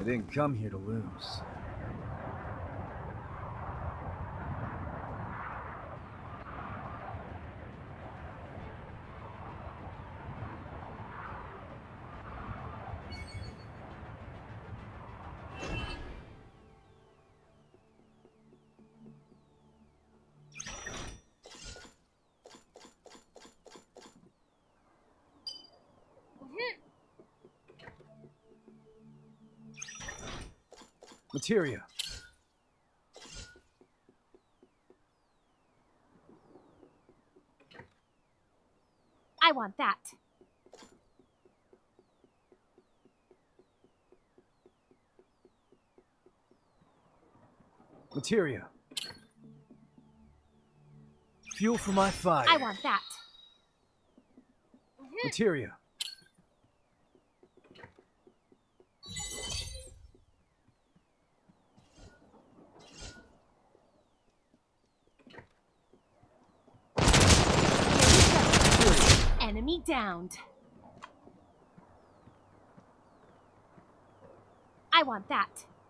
I didn't come here to lose. Materia. I want that. Materia. Fuel for my fire. I want that. Materia. Enemy downed. I want that.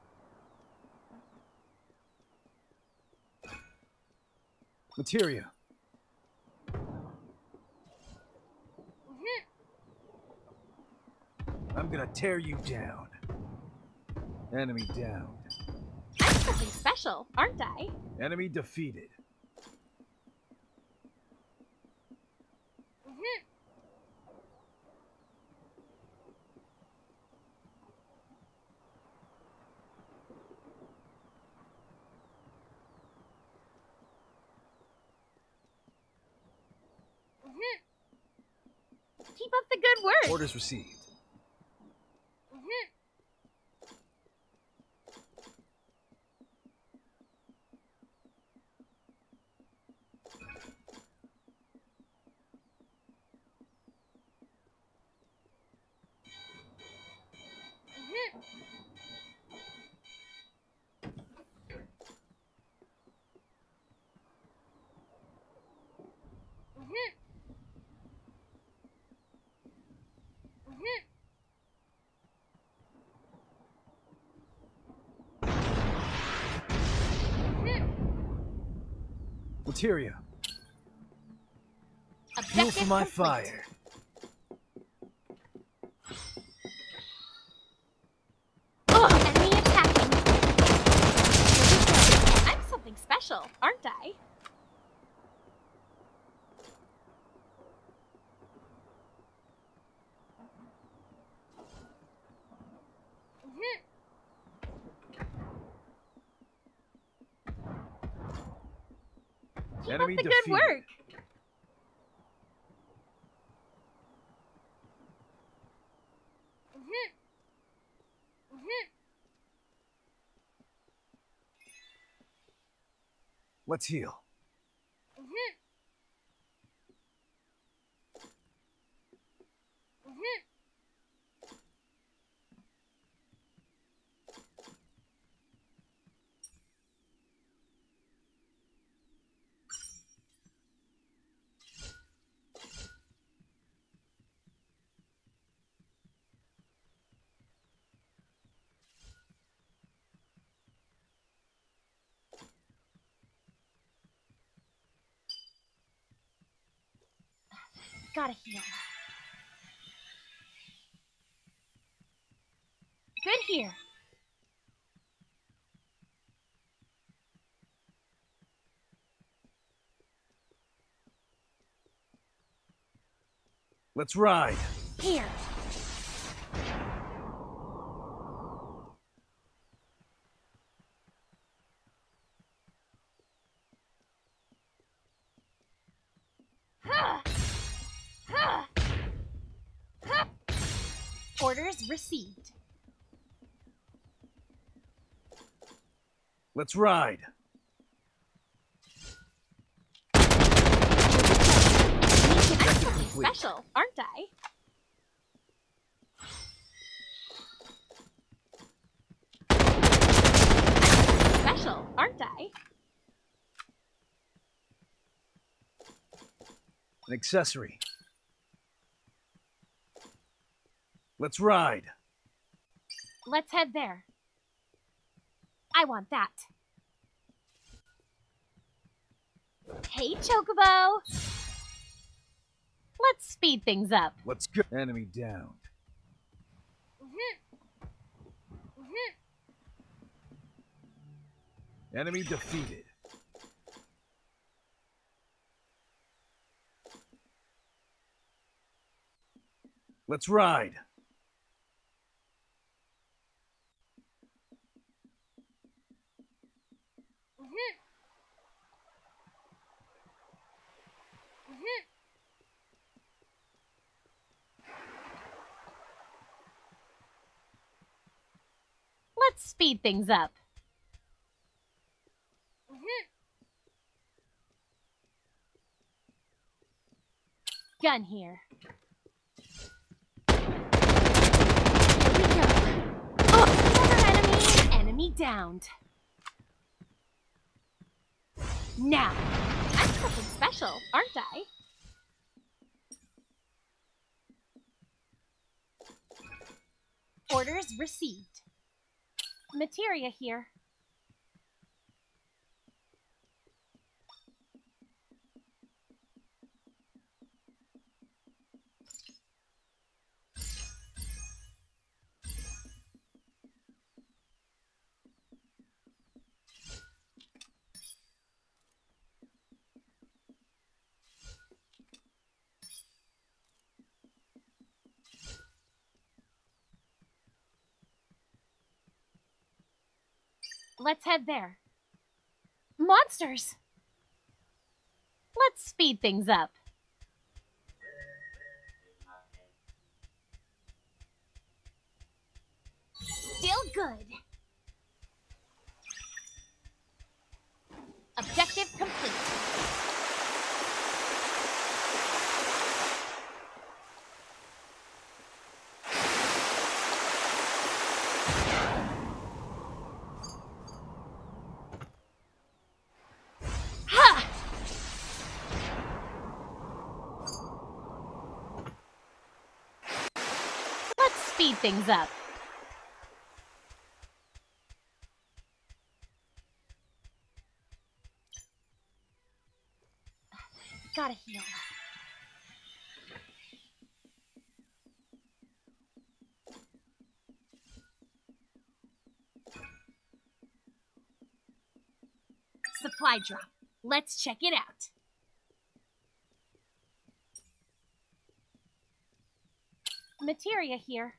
Materia. I'm gonna tear you down. Enemy down. I'm something special, aren't I? Enemy defeated. Keep up the good work. Orders received. Materia. Fuel for my fire. Enemy attacking. I'm something special, aren't I? Keep Enemy up the defeated. good work. Let's heal. Gotta heal. Good here. Let's ride. Here. Orders received. Let's ride. I'm something special, aren't I? Special, aren't I? An accessory. Let's ride. Let's head there. I want that. Hey, Chocobo! Let's speed things up. Let's go. Enemy down. Enemy defeated. Let's ride. Let's speed things up. Gun here. Here we go. Oh, another enemy. Enemy downed. Now, I'm something special, aren't I? Orders received. Materia here. Let's head there. Monsters! Let's speed things up. Still good. Objective complete. Speed things up. Gotta heal. Supply drop. Let's check it out. Materia here.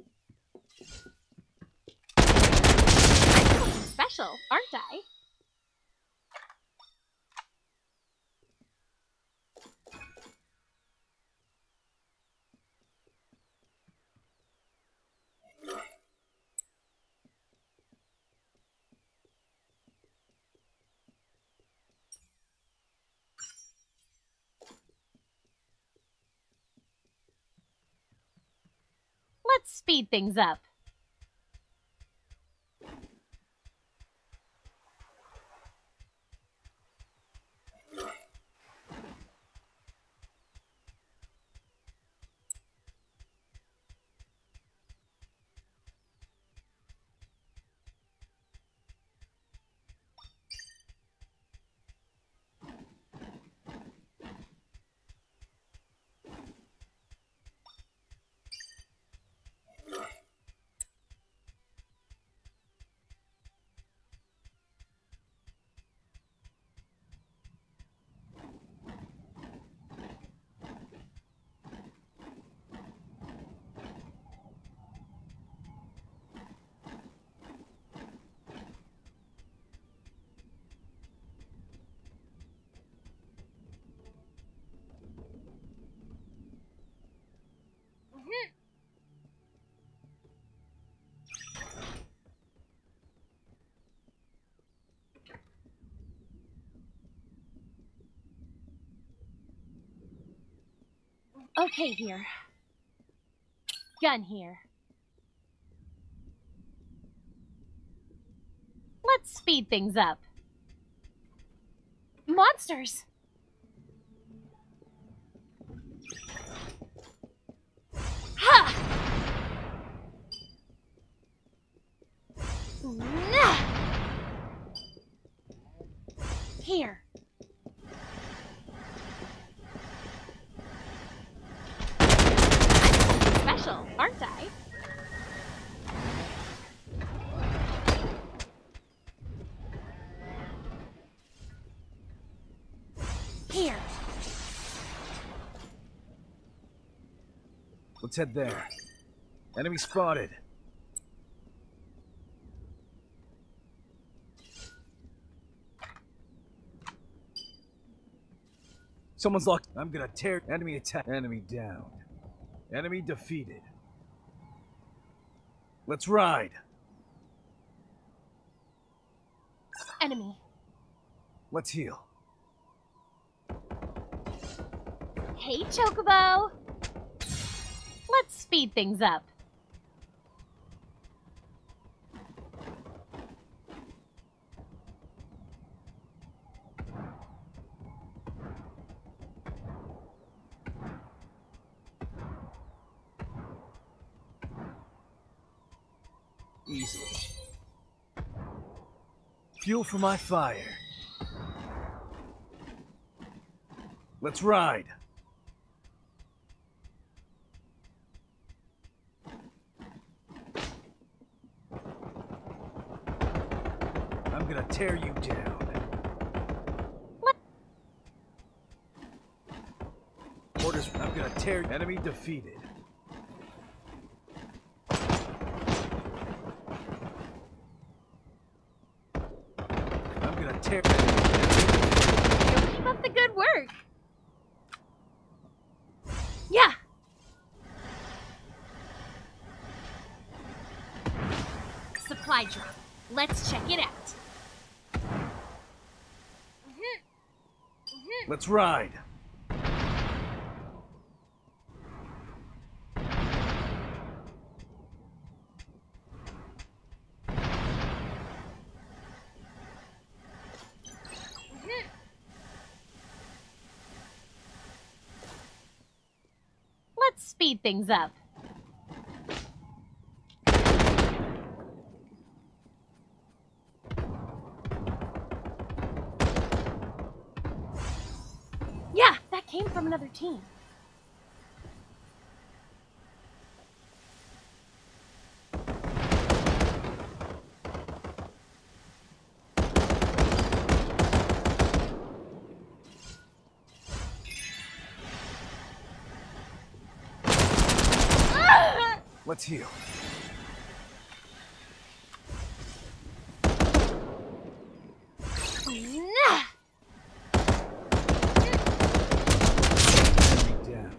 I'm something special, aren't I? Let's speed things up. Okay, here. Gun here. Let's speed things up. Monsters! Ha! Here. I'm special, aren't I? Here. Let's head there. Enemy spotted. Someone's locked. I'm gonna tear enemy attack. Enemy down. Enemy defeated. Let's ride. Enemy. Let's heal. Hey, Chocobo. Let's speed things up. Easily. Fuel for my fire. Let's ride. I'm gonna tear you down. What? Orders. I'm gonna tear. Enemy defeated. I'm gonna tear. Keep up the good work. Yeah. Supply drop. Let's check it out. Let's ride. Let's speed things up. Yeah, that came from another team. Let's heal. Down.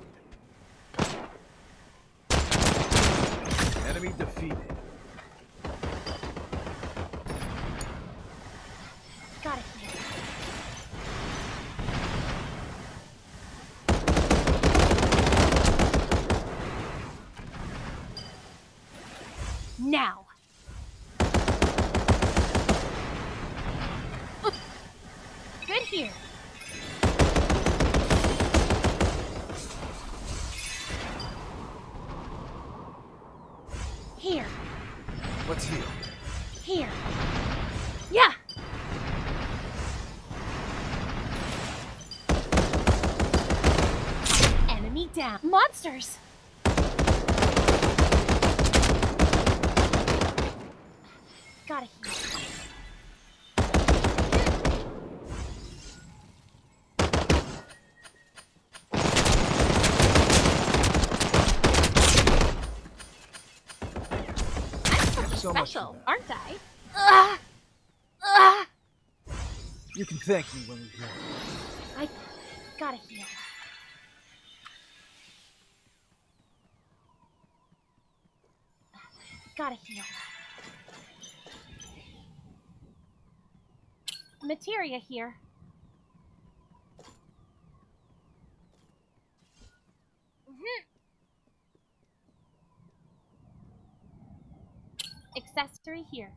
Enemy defeated. Got it. Now. Good here. Here. Let's heal. Here. Yeah. Enemy down. Monsters. Gotta heal. So much Special, for that. aren't I? You can thank me when we heal. I gotta heal. Gotta heal. Materia here. Accessory here.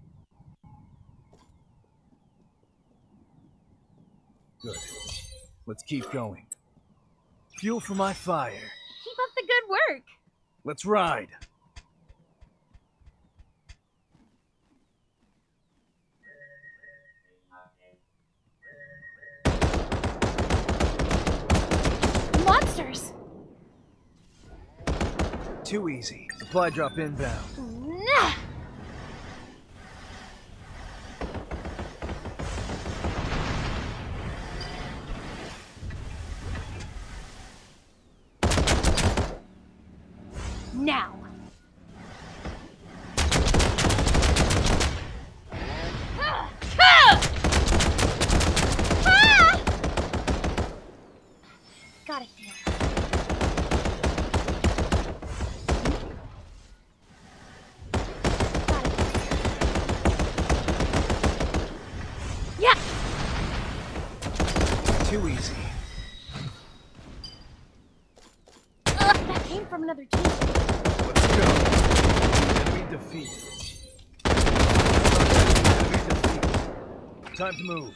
Good. Let's keep going. Fuel for my fire. Keep up the good work. Let's ride. Too easy. Supply drop inbound. Nah. Now. Gotta heal. Yeah. Too easy. That came from another team. Let's go. Enemy defeat. Enemy defeat. Time to move.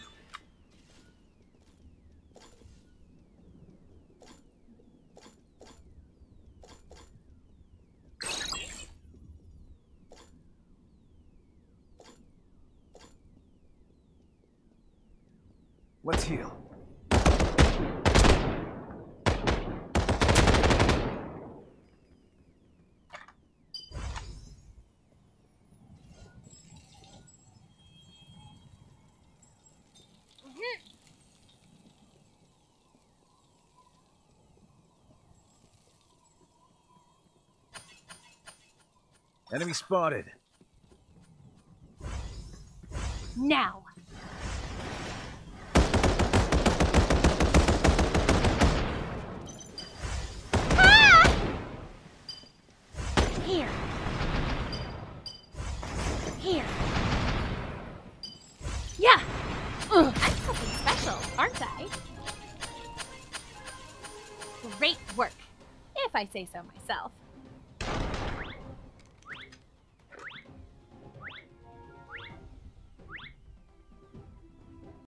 Let's heal. Enemy spotted. Now. Here. Here. Yeah. I'm something special, aren't I? Great work, if I say so myself.